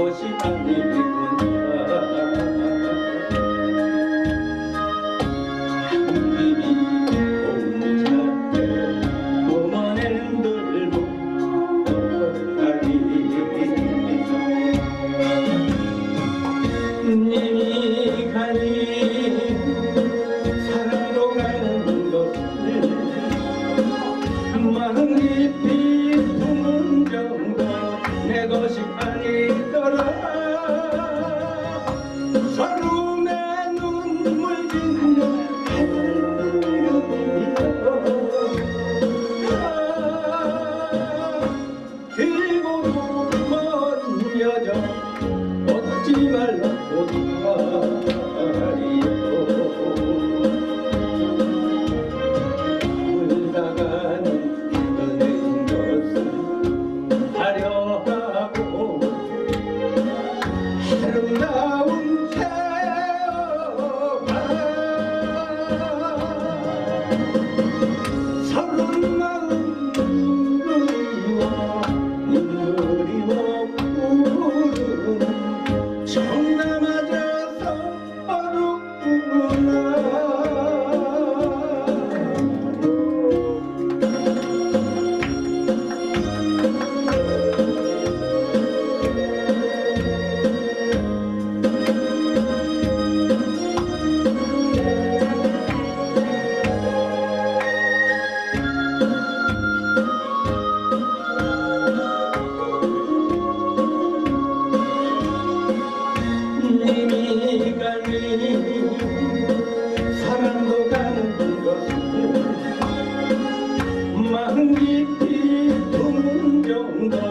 것이 아니구나. 우리이 공차에 몸안에는 들고 가리 님이 가니 사랑으로 가는 것을 마음 깊이 품은 정도 내 것이 아니더라. 서름에 눈물 짓는 길고도 먼 여정 얻지 말라고 말이요. 흘러가는 은혜인 것을 하려하고 아름다운 세월아 서른 마음 눈물이워 부르는 정남아져서 어렵구나. 님이 가니 사랑도 가는 것을 마음 깊이 품은 정도